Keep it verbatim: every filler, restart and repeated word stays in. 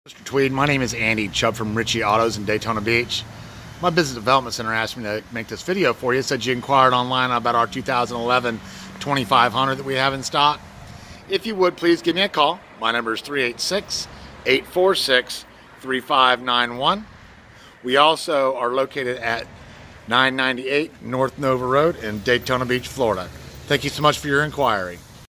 Mister Tweed, my name is Andy Chubb from Ritchie Autos in Daytona Beach. My business development center asked me to make this video for you. It said you inquired online about our two thousand eleven twenty-five hundred that we have in stock. If you would, please give me a call. My number is three eight six, eight four six, three five nine one. We also are located at nine ninety-eight North Nova Road in Daytona Beach, Florida. Thank you so much for your inquiry.